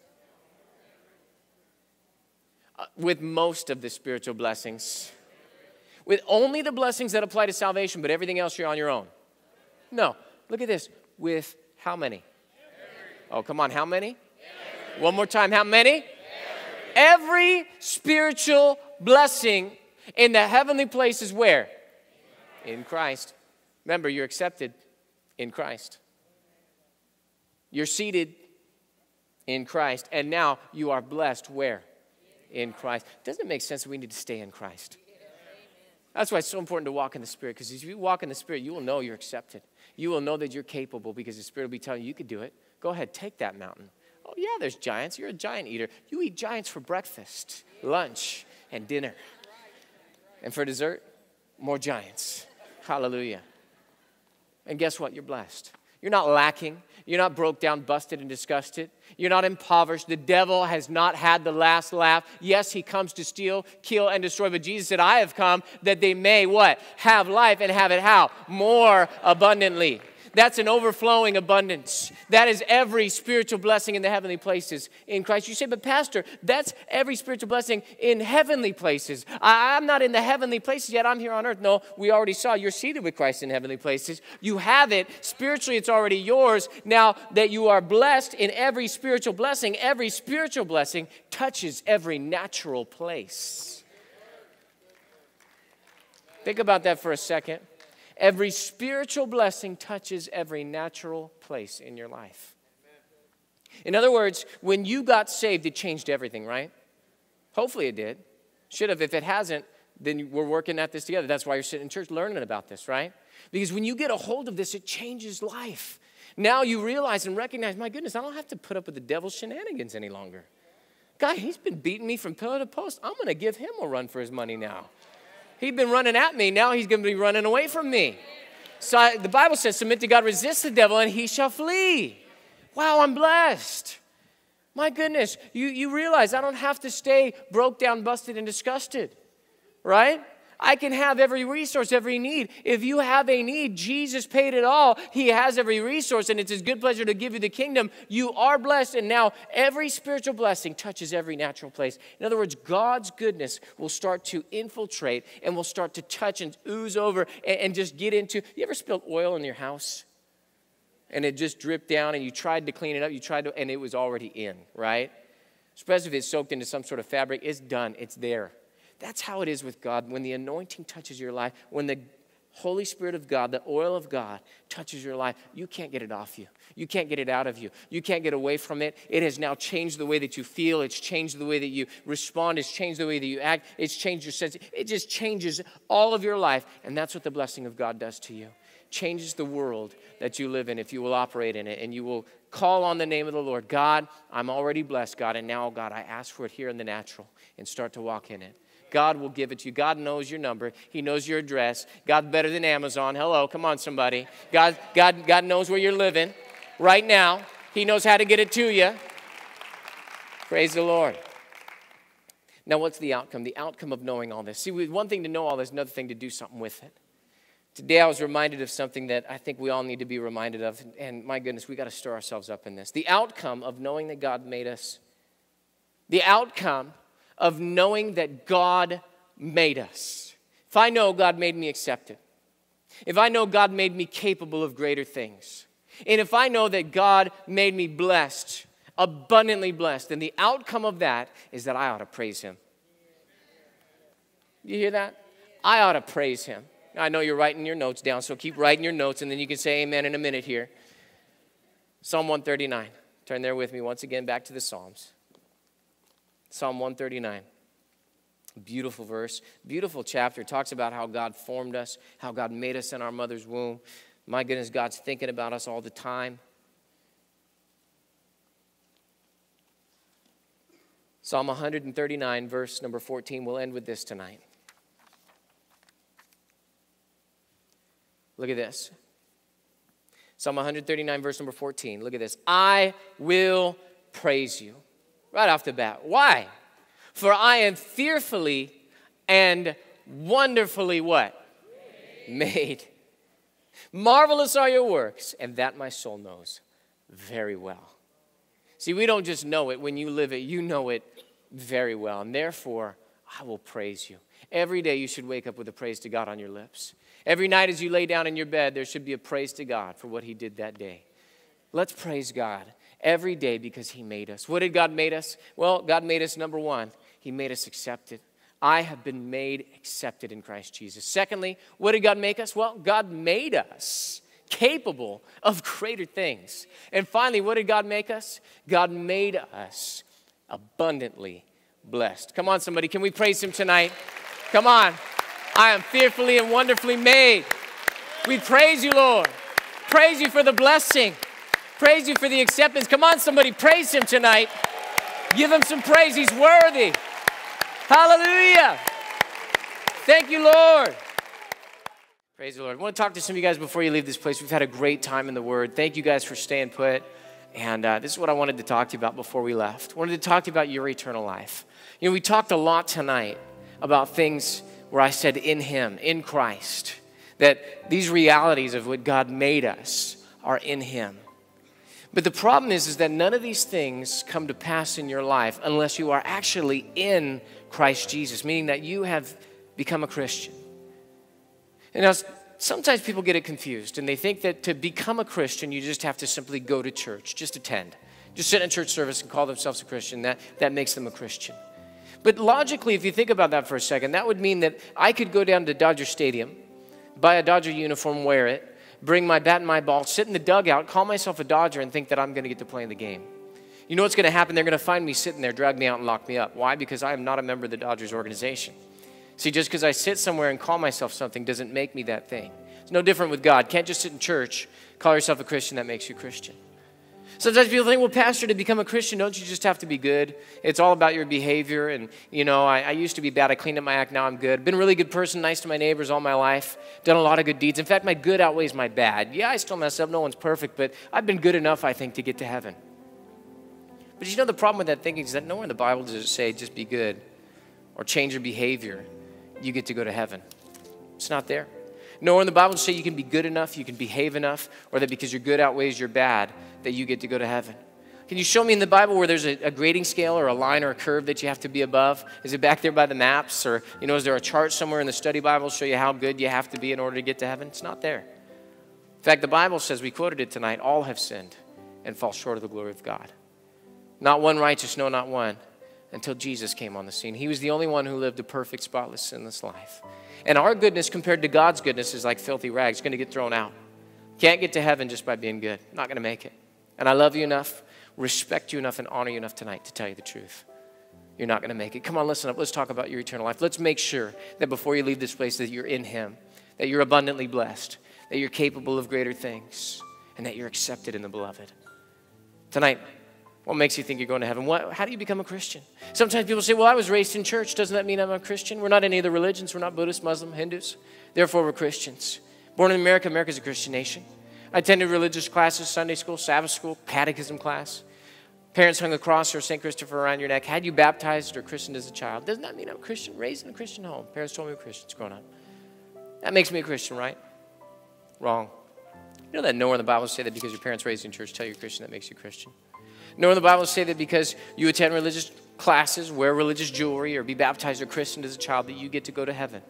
S2: With most of the spiritual blessings. With only the blessings that apply to salvation, but everything else you're on your own. No. Look at this. With how many? Oh, come on. How many? One more time. How many? Every spiritual blessing in the heavenly places where? In Christ. Remember, you're accepted in Christ. You're seated in Christ. And now you are blessed where? In Christ. Doesn't it make sense that we need to stay in Christ? That's why it's so important to walk in the Spirit, because if you walk in the Spirit, you will know you're accepted. You will know that you're capable, because the Spirit will be telling you could do it. Go ahead, take that mountain. Oh, yeah, there's giants. You're a giant eater. You eat giants for breakfast, lunch, and dinner. And for dessert, more giants. Hallelujah. And guess what? You're blessed. You're not lacking. You're not broke down, busted, and disgusted. You're not impoverished. The devil has not had the last laugh. Yes, he comes to steal, kill, and destroy. But Jesus said, I have come that they may what? Have life and have it how? More abundantly. That's an overflowing abundance. That is every spiritual blessing in the heavenly places in Christ. You say, but Pastor, that's every spiritual blessing in heavenly places. I'm not in the heavenly places yet. I'm here on earth. No, we already saw you're seated with Christ in heavenly places. You have it. Spiritually, it's already yours. Now that you are blessed in every spiritual blessing touches every natural place. Think about that for a second. Every spiritual blessing touches every natural place in your life. In other words, when you got saved, it changed everything, right? Hopefully it did. Should have. If it hasn't, then we're working at this together. That's why you're sitting in church learning about this, right? Because when you get a hold of this, it changes life. Now you realize and recognize, my goodness, I don't have to put up with the devil's shenanigans any longer. God, he's been beating me from pillar to post. I'm going to give him a run for his money now. He'd been running at me. Now he's going to be running away from me. So the Bible says, submit to God, resist the devil, and he shall flee. Wow, I'm blessed. My goodness, you realize I don't have to stay broke down, busted, and disgusted, right? I can have every resource, every need. If you have a need, Jesus paid it all. He has every resource, and it's his good pleasure to give you the kingdom. You are blessed, and now every spiritual blessing touches every natural place. In other words, God's goodness will start to infiltrate and will start to touch and ooze over and just get into. You ever spilled oil in your house? And it just dripped down, and you tried to clean it up, and it was already in, right? Especially if it's soaked into some sort of fabric, it's done, it's there. That's how it is with God. When the anointing touches your life, when the Holy Spirit of God, the oil of God touches your life, you can't get it off you. You can't get it out of you. You can't get away from it. It has now changed the way that you feel. It's changed the way that you respond. It's changed the way that you act. It's changed your sense. It just changes all of your life. And that's what the blessing of God does to you. Changes the world that you live in if you will operate in it and you will call on the name of the Lord. God, I'm already blessed, God, and now, God, I ask for it here in the natural and start to walk in it. God will give it to you. God knows your number. He knows your address. God's better than Amazon. Hello, come on, somebody. God knows where you're living right now. He knows how to get it to you. Praise the Lord. Now, what's the outcome? The outcome of knowing all this. See, one thing to know all this, another thing to do something with it. Today I was reminded of something that I think we all need to be reminded of. And my goodness, we got to stir ourselves up in this. The outcome of knowing that God made us. The outcome of knowing that God made us. If I know God made me accepted, if I know God made me capable of greater things, and if I know that God made me blessed, abundantly blessed, then the outcome of that is that I ought to praise him. You hear that? I ought to praise him. I know you're writing your notes down, so keep writing your notes, and then you can say amen in a minute here. Psalm 139. Turn there with me once again back to the Psalms. Psalm 139, beautiful verse, beautiful chapter. It talks about how God formed us, how God made us in our mother's womb. My goodness, God's thinking about us all the time. Psalm 139, verse number 14. We'll end with this tonight. Look at this. Psalm 139, verse number 14. Look at this. I will praise you. Right off the bat. Why? For I am fearfully and wonderfully what? Made. Marvelous are your works, and that my soul knows very well. See, we don't just know it. When you live it, you know it very well. And therefore, I will praise you. Every day you should wake up with a praise to God on your lips. Every night as you lay down in your bed, there should be a praise to God for what he did that day. Let's praise God every day because he made us. What did God make us? Well, God made us, number one, he made us accepted. I have been made accepted in Christ Jesus. Secondly, what did God make us? Well, God made us capable of greater things. And finally, what did God make us? God made us abundantly blessed. Come on, somebody. Can we praise him tonight? Come on. I am fearfully and wonderfully made. We praise you, Lord. Praise you for the blessing. Praise you for the acceptance. Come on, somebody. Praise him tonight. Give him some praise. He's worthy. Hallelujah. Thank you, Lord. Praise the Lord. I want to talk to some of you guys before you leave this place. We've had a great time in the Word. Thank you guys for staying put. And this is what I wanted to talk to you about before we left. I wanted to talk to you about your eternal life. You know, we talked a lot tonight about things where I said in him, in Christ, that these realities of what God made us are in him. But the problem is that none of these things come to pass in your life unless you are actually in Christ Jesus, meaning that you have become a Christian. And now, sometimes people get it confused, and they think that to become a Christian, you just have to simply go to church, just attend. Just sit in a church service and call themselves a Christian. That makes them a Christian. But logically, if you think about that for a second, that would mean that I could go down to Dodger Stadium, buy a Dodger uniform, wear it, bring my bat and my ball, sit in the dugout, call myself a Dodger, and think that I'm going to get to play in the game. You know what's going to happen? They're going to find me sitting there, drag me out, and lock me up. Why? Because I am not a member of the Dodgers organization. See, just because I sit somewhere and call myself something doesn't make me that thing. It's no different with God. Can't just sit in church, call yourself a Christian, that makes you Christian. Sometimes people think, well, pastor, to become a Christian, don't you just have to be good? It's all about your behavior. And, you know, I used to be bad. I cleaned up my act. Now I'm good. Been a really good person, nice to my neighbors all my life. Done a lot of good deeds. In fact, my good outweighs my bad. Yeah, I still mess up. No one's perfect. But I've been good enough, I think, to get to heaven. But you know the problem with that thinking is that nowhere in the Bible does it say just be good or change your behavior. You get to go to heaven. It's not there. Nowhere in the Bible does it say you can be good enough, you can behave enough, or that because your good outweighs your bad, that you get to go to heaven. Can you show me in the Bible where there's a grading scale or a line or a curve that you have to be above? Is it back there by the maps? Or, you know, is there a chart somewhere in the study Bible to show you how good you have to be in order to get to heaven? It's not there. In fact, the Bible says, we quoted it tonight, all have sinned and fall short of the glory of God. Not one righteous, no, not one, until Jesus came on the scene. He was the only one who lived a perfect, spotless, sinless life. And our goodness compared to God's goodness is like filthy rags, going to get thrown out. Can't get to heaven just by being good. Not going to make it. And I love you enough, respect you enough, and honor you enough tonight to tell you the truth. You're not going to make it. Come on, listen up. Let's talk about your eternal life. Let's make sure that before you leave this place that you're in him, that you're abundantly blessed, that you're capable of greater things, and that you're accepted in the beloved. Tonight, what makes you think you're going to heaven? How do you become a Christian? Sometimes people say, well, I was raised in church. Doesn't that mean I'm a Christian? We're not any of the religions. We're not Buddhist, Muslim, Hindus. Therefore, we're Christians. Born in America, America's a Christian nation. I attended religious classes, Sunday school, Sabbath school, catechism class. Parents hung a cross or St. Christopher around your neck. Had you baptized or christened as a child? Doesn't that mean I'm a Christian? Raised in a Christian home. Parents told me we're Christians growing up. That makes me a Christian, right? Wrong. You know that nowhere in the Bible say that because your parents raised you in church tell you you're Christian, that makes you Christian. Nowhere in the Bible say that because you attend religious classes, wear religious jewelry, or be baptized or christened as a child that you get to go to heaven.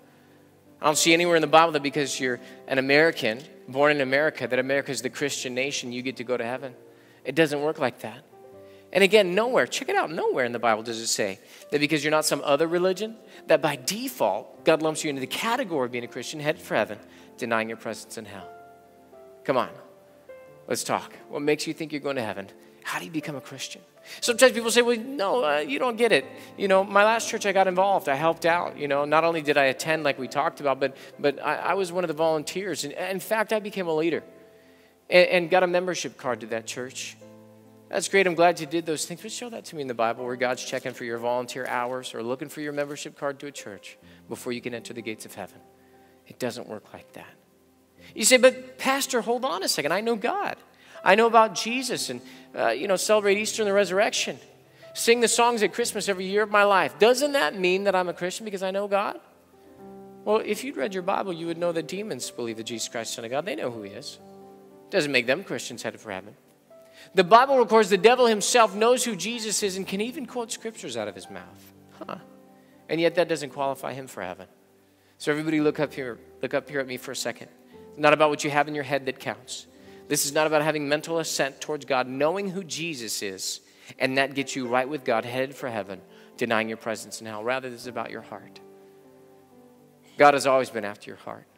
S2: I don't see anywhere in the Bible that because you're an American, born in America, that America is the Christian nation, you get to go to heaven. It doesn't work like that. And again, nowhere, check it out, nowhere in the Bible does it say that because you're not some other religion, that by default, God lumps you into the category of being a Christian, headed for heaven, denying your presence in hell. Come on, let's talk. What makes you think you're going to heaven? How do you become a Christian? Sometimes people say, well, no, you don't get it. My last church, I got involved. I helped out. Not only did I attend like we talked about, but I was one of the volunteers. And in fact, I became a leader and got a membership card to that church. That's great. I'm glad you did those things. But show that to me in the Bible where God's checking for your volunteer hours or looking for your membership card to a church before you can enter the gates of heaven. It doesn't work like that. You say, but Pastor, hold on a second. I know God. I know about Jesus and, celebrate Easter and the resurrection. Sing the songs at Christmas every year of my life. Doesn't that mean that I'm a Christian because I know God? Well, if you'd read your Bible, you would know that demons believe that Jesus Christ is the Son of God. They know who he is. Doesn't make them Christians headed for heaven. The Bible records the devil himself knows who Jesus is and can even quote scriptures out of his mouth. And yet that doesn't qualify him for heaven. So everybody look up here at me for a second. It's not about what you have in your head that counts. This is not about having mental assent towards God, knowing who Jesus is, and that gets you right with God, headed for heaven, denying your presence in hell. Rather, this is about your heart. God has always been after your heart.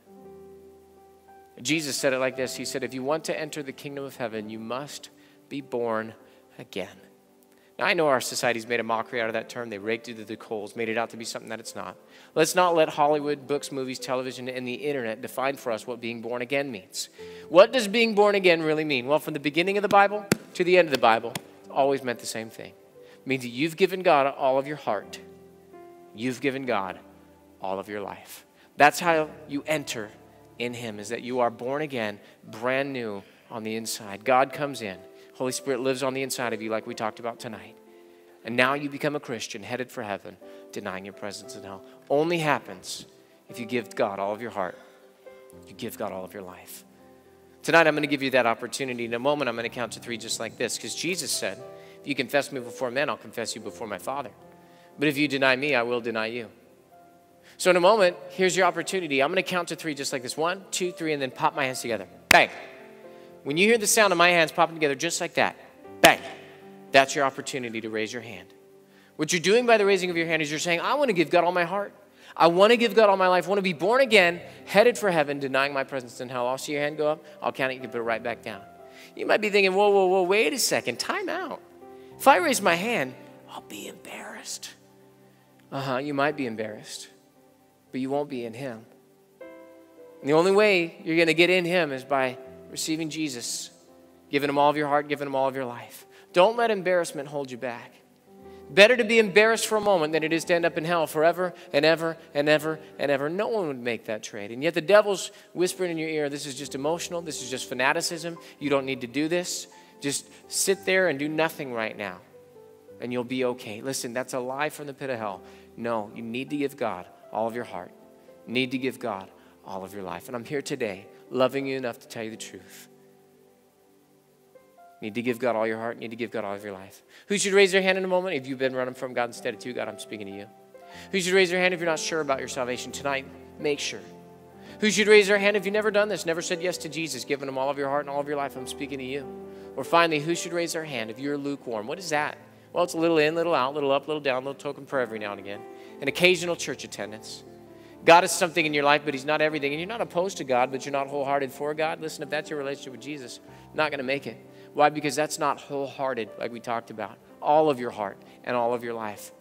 S2: Jesus said it like this. He said, if you want to enter the kingdom of heaven, you must be born again. Now, I know our society's made a mockery out of that term. They raked it to the coals, made it out to be something that it's not. Let's not let Hollywood, books, movies, television, and the internet define for us what being born again means. What does being born again really mean? Well, from the beginning of the Bible to the end of the Bible, it's always meant the same thing. It means that you've given God all of your heart. You've given God all of your life. That's how you enter in him, is that you are born again, brand new on the inside. God comes in. Holy Spirit lives on the inside of you like we talked about tonight. And now you become a Christian headed for heaven, denying your presence in hell. Only happens if you give God all of your heart. You give God all of your life. Tonight I'm going to give you that opportunity. In a moment I'm going to count to 3 just like this, because Jesus said, if you confess me before men, I'll confess you before my Father. But if you deny me, I will deny you. So in a moment, here's your opportunity. I'm going to count to 3 just like this. 1, 2, 3, and then pop my hands together. Bang. When you hear the sound of my hands popping together just like that, bang, that's your opportunity to raise your hand. What you're doing by the raising of your hand is you're saying, I want to give God all my heart. I want to give God all my life. I want to be born again, headed for heaven, denying my presence in hell. I'll see your hand go up. I'll count it. You can put it right back down. You might be thinking, whoa, wait a second. Time out. If I raise my hand, I'll be embarrassed. You might be embarrassed, but you won't be in him. And the only way you're going to get in him is by receiving Jesus, giving him all of your heart, giving him all of your life. Don't let embarrassment hold you back. Better to be embarrassed for a moment than it is to end up in hell forever and ever and ever and ever. No one would make that trade. And yet the devil's whispering in your ear, this is just emotional, this is just fanaticism, you don't need to do this. Just sit there and do nothing right now, and you'll be okay. Listen, that's a lie from the pit of hell. No, you need to give God all of your heart. You need to give God all of your life. And I'm here today, loving you enough to tell you the truth. You need to give God all your heart. You need to give God all of your life. Who should raise their hand in a moment if you've been running from God instead of to God? I'm speaking to you. Who should raise their hand if you're not sure about your salvation tonight? Make sure. Who should raise their hand if you've never done this, never said yes to Jesus, giving him all of your heart and all of your life? I'm speaking to you. Or finally, who should raise their hand if you're lukewarm? What is that? Well, it's a little in, little out, little up, little down, little token prayer every now and again. An occasional church attendance. God is something in your life, but he's not everything. And you're not opposed to God, but you're not wholehearted for God. Listen, if that's your relationship with Jesus, you're not going to make it. Why? Because that's not wholehearted, like we talked about. All of your heart and all of your life.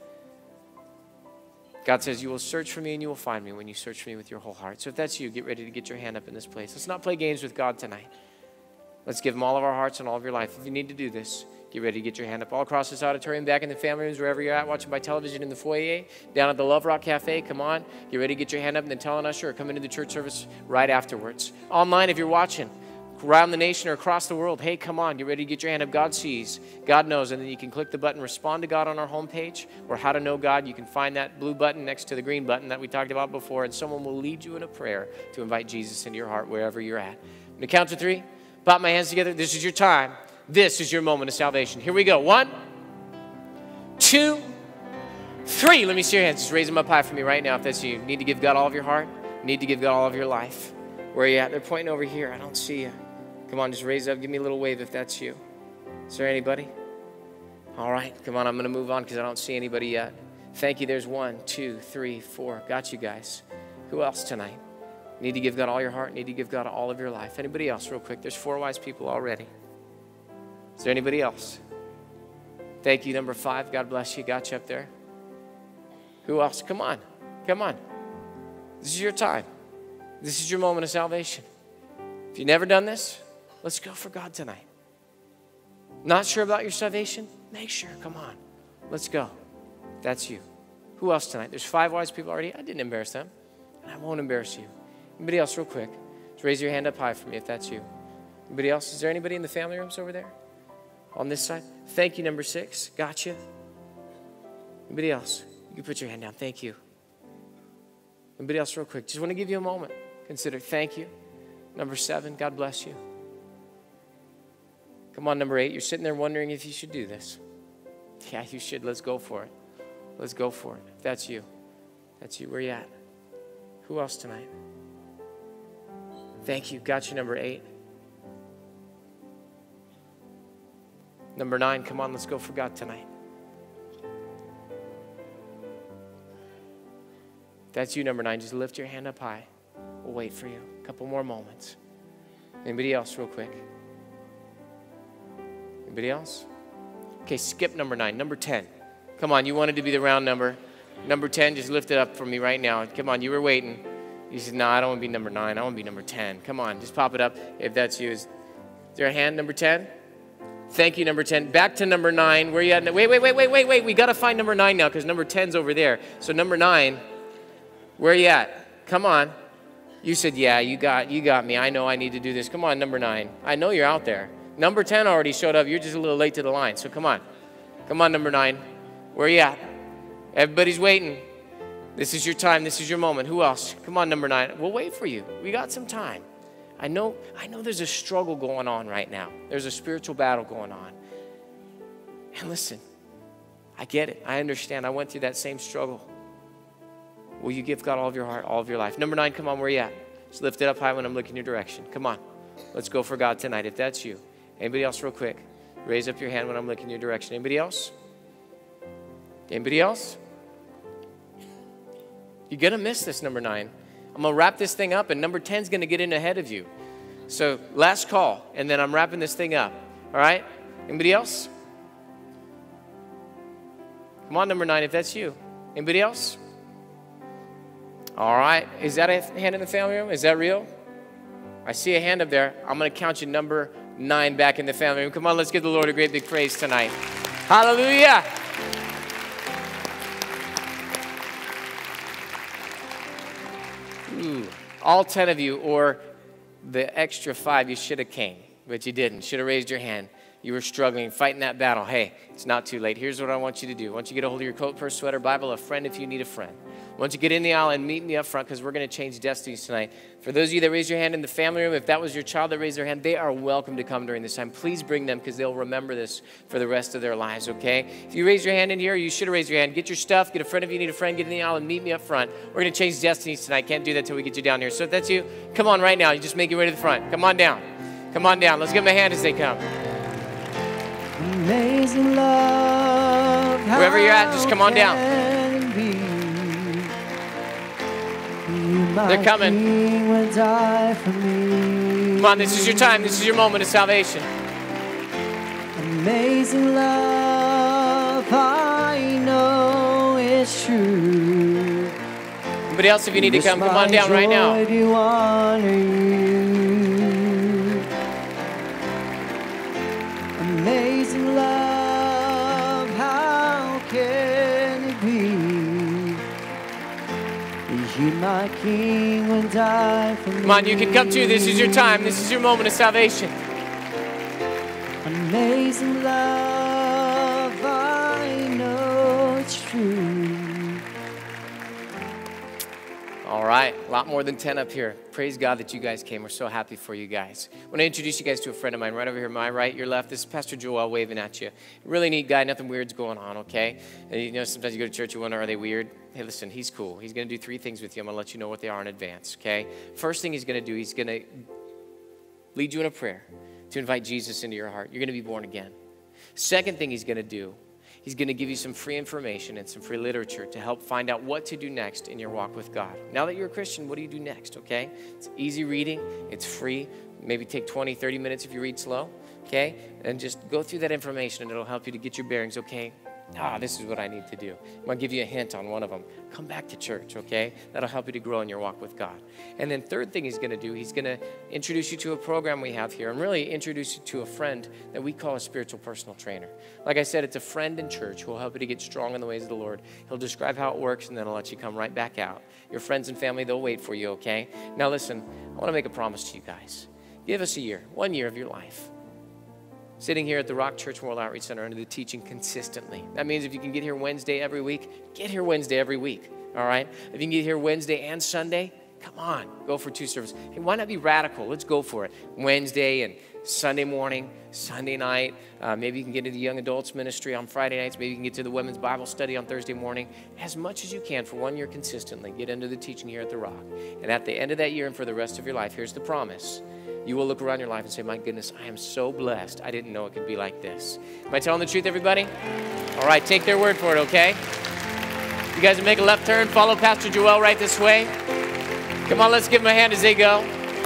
S2: God says, you will search for me and you will find me when you search for me with your whole heart. So if that's you, get ready to get your hand up in this place. Let's not play games with God tonight. Let's give him all of our hearts and all of your life. If you need to do this, get ready to get your hand up all across this auditorium, back in the family rooms, wherever you're at, watching by television in the foyer, down at the Love Rock Cafe. Come on, get ready to get your hand up, and then tell an usher or come into the church service right afterwards. Online, if you're watching around the nation or across the world, hey, come on, get ready to get your hand up. God sees, God knows, and then you can click the button, Respond to God on our homepage, or How to Know God. You can find that blue button next to the green button that we talked about before, and someone will lead you in a prayer to invite Jesus into your heart wherever you're at. I'm going to count to 3. Pop my hands together. This is your time. This is your moment of salvation. Here we go. 1, 2, 3. Let me see your hands. Just raise them up high for me right now if that's you. You need to give God all of your heart. You need to give God all of your life. Where are you at? They're pointing over here. I don't see you. Come on, just raise up. Give me a little wave if that's you. Is there anybody? All right. Come on, I'm going to move on because I don't see anybody yet. Thank you. There's 1, 2, 3, 4. Got you guys. Who else tonight? You need to give God all your heart. You need to give God all of your life. Anybody else real quick? There's 4 wise people already. Is there anybody else? Thank you, number 5. God bless you. Got you up there. Who else? Come on. Come on. This is your time. This is your moment of salvation. If you've never done this, let's go for God tonight. Not sure about your salvation? Make sure. Come on. Let's go. That's you. Who else tonight? There's 5 wise people already. I didn't embarrass them. And I won't embarrass you. Anybody else real quick? Just raise your hand up high for me if that's you. Anybody else? Is there anybody in the family rooms over there? On this side? Thank you, number 6. Gotcha. Anybody else? You can put your hand down. Thank you. Anybody else real quick? Just want to give you a moment. Consider. Thank you. Number 7. God bless you. Come on, number 8. You're sitting there wondering if you should do this. Yeah, you should. Let's go for it. Let's go for it. If that's you. That's you. Where you at? Who else tonight? Thank you. Got you, number 8. Number 9. Come on, let's go for God tonight. That's you, number 9. Just lift your hand up high. We'll wait for you. A couple more moments. Anybody else real quick? Anybody else? Okay, skip number 9. Number 10. Come on, you wanted to be the round number. Number 10, just lift it up for me right now. Come on, you were waiting. You said, no, I don't want to be number 9. I want to be number 10. Come on, just pop it up if that's you. Is there a hand, number 10? Thank you, number 10. Back to number 9. Where are you at? Wait. We got to find number 9 now because number 10's over there. So number 9, where are you at? Come on. You said, yeah, you got me. I know I need to do this. Come on, number 9. I know you're out there. Number 10 already showed up. You're just a little late to the line. So come on. Come on, number 9. Where are you at? Everybody's waiting. This is your time. This is your moment. Who else? Come on, number 9. We'll wait for you. We got some time. I know there's a struggle going on right now. There's a spiritual battle going on. And listen, I get it. I understand. I went through that same struggle. Will you give God all of your heart, all of your life? Number 9, come on, where are you at? Just lift it up high when I'm looking your direction. Come on. Let's go for God tonight if that's you. Anybody else real quick? Raise up your hand when I'm looking your direction. Anybody else? Anybody else? You're going to miss this, number 9. I'm going to wrap this thing up, and number 10 is going to get in ahead of you. So last call, and then I'm wrapping this thing up. All right? Anybody else? Come on, number 9, if that's you. Anybody else? All right. Is that a hand in the family room? Is that real? I see a hand up there. I'm going to count you number 9 back in the family room. Come on, let's give the Lord a great big praise tonight. Hallelujah. Ooh, all 10 of you, or the extra 5, you should have came, but you didn't. Should have raised your hand. You were struggling, fighting that battle. Hey, it's not too late. Here's what I want you to do. I want you to get a hold of your coat, purse, sweater, Bible, a friend if you need a friend. I want you to get in the aisle and meet me up front because we're going to change destinies tonight. For those of you that raised your hand in the family room, if that was your child that raised their hand, they are welcome to come during this time. Please bring them because they'll remember this for the rest of their lives, okay? If you raised your hand in here, you should have raised your hand. Get your stuff. Get a friend if you need a friend. Get in the aisle and meet me up front. We're going to change destinies tonight. Can't do that until we get you down here. So if that's you, come on right now. You just make your way to the front. Come on down. Come on down. Let's give them a hand as they come.
S4: Amazing love.
S2: Wherever you're at, just come on down. They're coming. Come on, this is your time. This is your moment of salvation.
S4: Amazing love, I know it's true.
S2: Anybody else, if you need to come on down right now.
S4: Amazing love, how can it be? You, my King, would die for me.
S2: Come on, you can come too. This is your time. This is your moment of salvation.
S4: Amazing love, I know it's true.
S2: All right, a lot more than 10 up here. Praise God that you guys came. We're so happy for you guys. I want to introduce you guys to a friend of mine right over here, my right, your left. This is Pastor Joel waving at you. Really neat guy, nothing weird's going on, okay? And you know, sometimes you go to church, you wonder, are they weird? Hey, listen, he's cool. He's going to do 3 things with you. I'm going to let you know what they are in advance, okay? First thing he's going to do, he's going to lead you in a prayer to invite Jesus into your heart. You're going to be born again. Second thing he's going to do, he's going to give you some free information and some free literature to help find out what to do next in your walk with God. Now that you're a Christian, what do you do next, okay? It's easy reading. It's free. Maybe take 20, 30 minutes if you read slow, okay? And just go through that information, and it'll help you to get your bearings, okay? This is what I need to do. I'm going to give you a hint on one of them. Come back to church, okay? That'll help you to grow in your walk with God. And then third thing he's going to do, he's going to introduce you to a program we have here and really introduce you to a friend that we call a spiritual personal trainer. Like I said, it's a friend in church who will help you to get strong in the ways of the Lord. He'll describe how it works, and then he'll let you come right back out. Your friends and family, they'll wait for you, okay? Now listen, I want to make a promise to you guys. Give us a year, 1 year of your life, sitting here at the Rock Church World Outreach Center under the teaching consistently. That means if you can get here Wednesday every week, get here Wednesday every week, all right? If you can get here Wednesday and Sunday, come on, go for 2 services. Hey, why not be radical? Let's go for it. Wednesday and Sunday morning, Sunday night. Maybe you can get into the young adults ministry on Friday nights. Maybe you can get to the women's Bible study on Thursday morning. As much as you can for 1 year consistently, get into the teaching here at the Rock. And at the end of that year and for the rest of your life, here's the promise. You will look around your life and say, my goodness, I am so blessed. I didn't know it could be like this. Am I telling the truth, everybody? All right, take their word for it, okay? You guys will make a left turn. Follow Pastor Joel right this way. Come on, let's give them a hand as they go.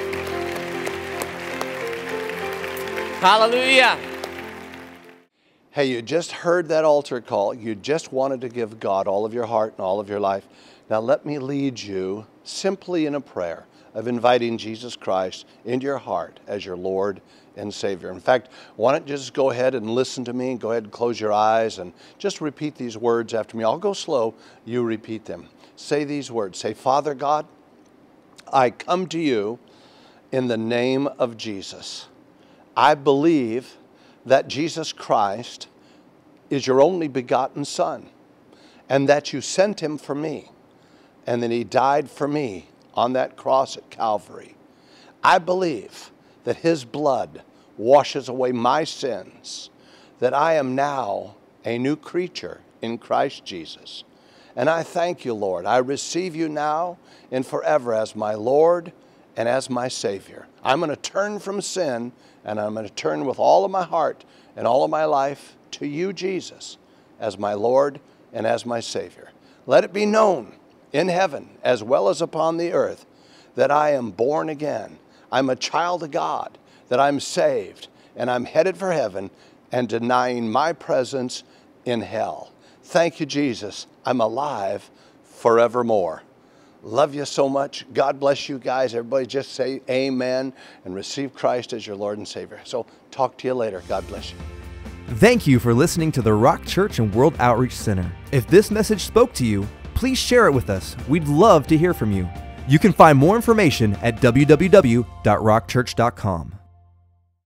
S2: Hallelujah.
S5: Hey, you just heard that altar call. You just wanted to give God all of your heart and all of your life. Now let me lead you simply in a prayer of inviting Jesus Christ into your heart as your Lord and Savior. In fact, why don't you just go ahead and listen to me? Go ahead and close your eyes and just repeat these words after me. I'll go slow. You repeat them. Say these words. Say, Father God, I come to you in the name of Jesus. I believe that Jesus Christ is your only begotten Son, and that you sent him for me, and that he died for me on that cross at Calvary. I believe that his blood washes away my sins, that I am now a new creature in Christ Jesus. And I thank you, Lord. I receive you now and forever as my Lord and as my Savior. I'm going to turn from sin, and I'm going to turn with all of my heart and all of my life to you, Jesus, as my Lord and as my Savior. Let it be known in heaven as well as upon the earth that I am born again. I'm a child of God, that I'm saved, and I'm headed for heaven and denying my presence in hell. Thank you, Jesus. I'm alive forevermore. Love you so much. God bless you guys. Everybody just say amen and receive Christ as your Lord and Savior. So talk to you later. God bless you.
S1: Thank you for listening to the Rock Church and World Outreach Center. If this message spoke to you, please share it with us. We'd love to hear from you. You can find more information at www.rockchurch.com.